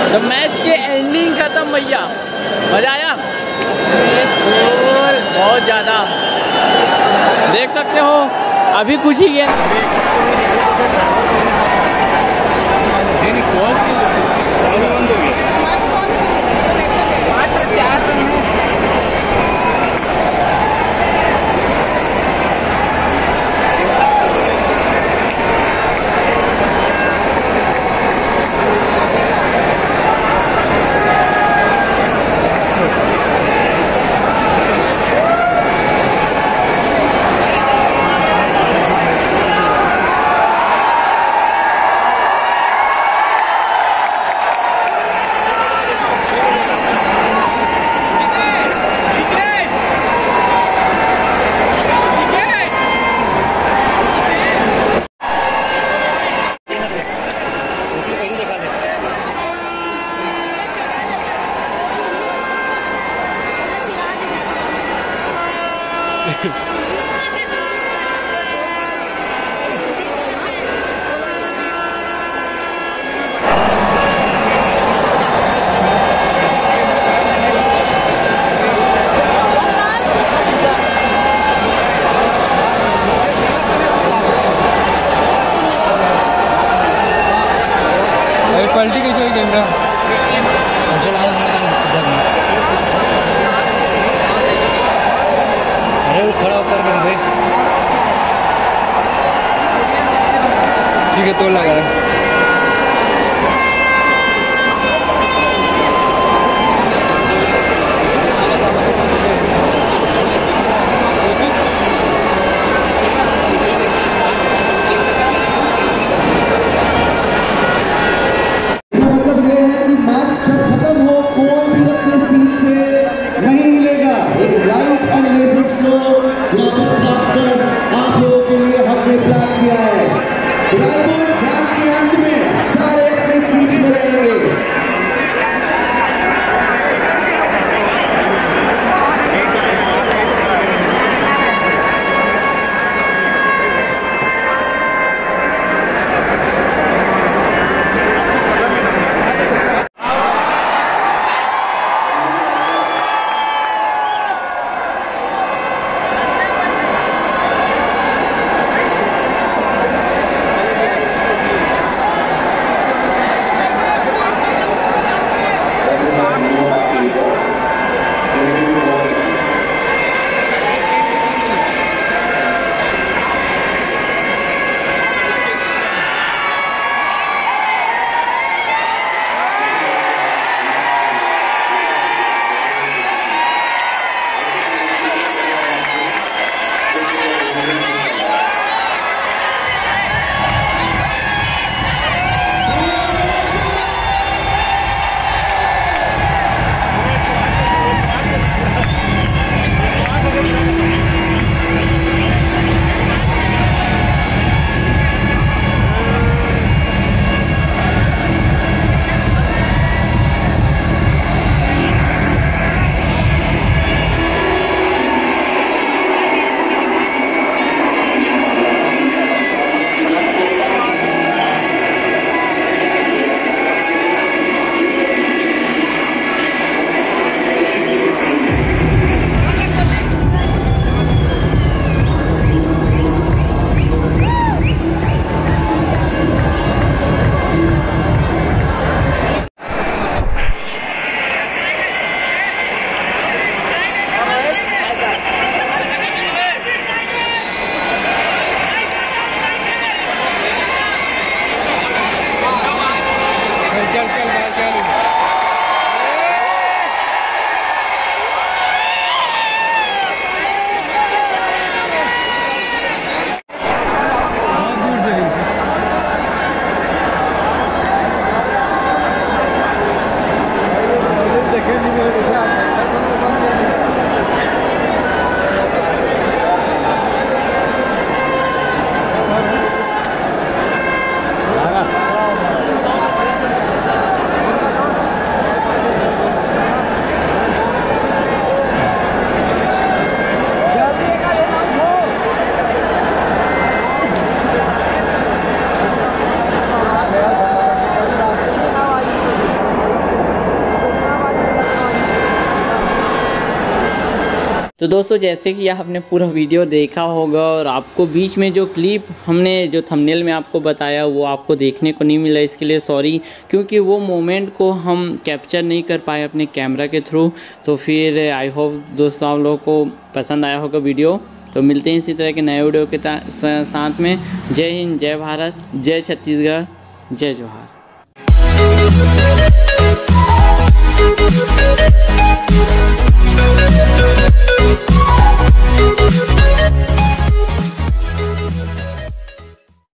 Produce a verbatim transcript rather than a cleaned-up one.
तो मैच की एंडिंग खत्म भैया, मजा आया बहुत ज़्यादा। देख सकते हो अभी कुछ ही गेंद पलटी कैसे हुई कैमरा? अरे वो खड़ा होकर बंदे ठीक है तो लगा है। मैच के अंत में सारे अपने सीट में रहेंगे। तो दोस्तों जैसे कि आपने पूरा वीडियो देखा होगा और आपको बीच में जो क्लिप हमने जो थंबनेल में आपको बताया वो आपको देखने को नहीं मिला, इसके लिए सॉरी, क्योंकि वो मोमेंट को हम कैप्चर नहीं कर पाए अपने कैमरा के थ्रू। तो फिर आई होप दोस्तों आप लोगों को पसंद आया होगा वीडियो। तो मिलते हैं इसी तरह के नए वीडियो के साथ में। जय हिंद, जय भारत, जय छत्तीसगढ़, जय जोहार।